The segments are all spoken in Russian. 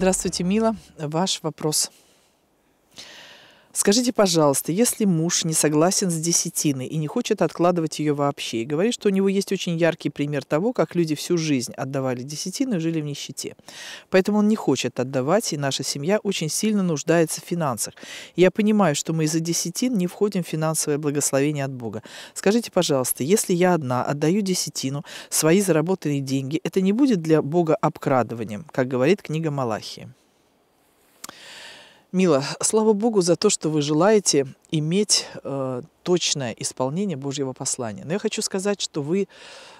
Здравствуйте, Мила. Ваш вопрос. Скажите, пожалуйста, если муж не согласен с десятиной и не хочет откладывать ее вообще, и говорит, что у него есть очень яркий пример того, как люди всю жизнь отдавали десятину и жили в нищете. Поэтому он не хочет отдавать, и наша семья очень сильно нуждается в финансах. Я понимаю, что мы из-за десятин не входим в финансовое благословение от Бога. Скажите, пожалуйста, если я одна отдаю десятину, свои заработанные деньги, это не будет для Бога обкрадыванием, как говорит книга Малахии? Мила, слава Богу за то, что вы желаете иметь точное исполнение Божьего послания. Но я хочу сказать, что вы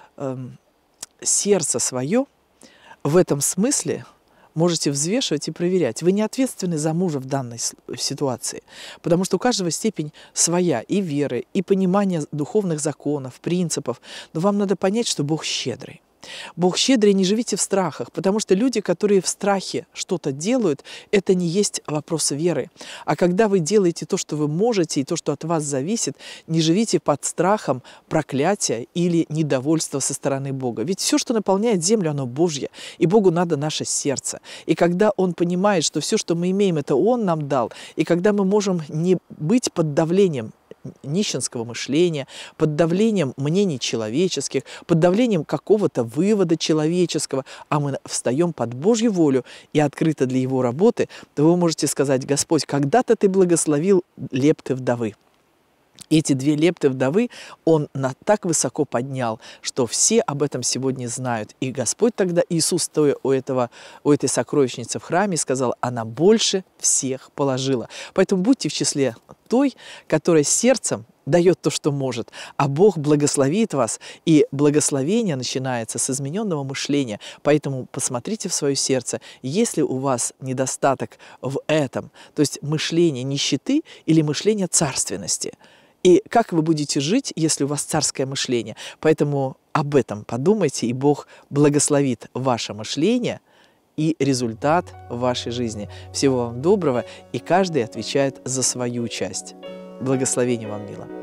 сердце свое в этом смысле можете взвешивать и проверять. Вы не ответственны за мужа в данной ситуации, потому что у каждого степень своя и веры, и понимание духовных законов, принципов. Но вам надо понять, что Бог щедрый. Бог щедрый, не живите в страхах, потому что люди, которые в страхе что-то делают, это не есть вопрос веры. А когда вы делаете то, что вы можете, и то, что от вас зависит, не живите под страхом проклятия или недовольства со стороны Бога. Ведь все, что наполняет землю, оно Божье, и Богу надо наше сердце. И когда Он понимает, что все, что мы имеем, это Он нам дал, и когда мы можем не быть под давлением нищенского мышления, под давлением мнений человеческих, под давлением какого-то вывода человеческого, а мы встаем под Божью волю и открыто для Его работы, то вы можете сказать: Господь, когда-то Ты благословил лепты вдовы. Эти 2 лепты вдовы Он так высоко поднял, что все об этом сегодня знают. И Господь тогда, Иисус, стоя у этой сокровищницы в храме, сказал: она больше всех положила. Поэтому будьте в числе той, которая сердцем дает то, что может, а Бог благословит вас, и благословение начинается с измененного мышления. Поэтому посмотрите в свое сердце, есть ли у вас недостаток в этом, то есть мышление нищеты или мышление царственности. И как вы будете жить, если у вас царское мышление? Поэтому об этом подумайте, и Бог благословит ваше мышление и результат в вашей жизни. Всего вам доброго, и каждый отвечает за свою часть. Благословения вам, Мила.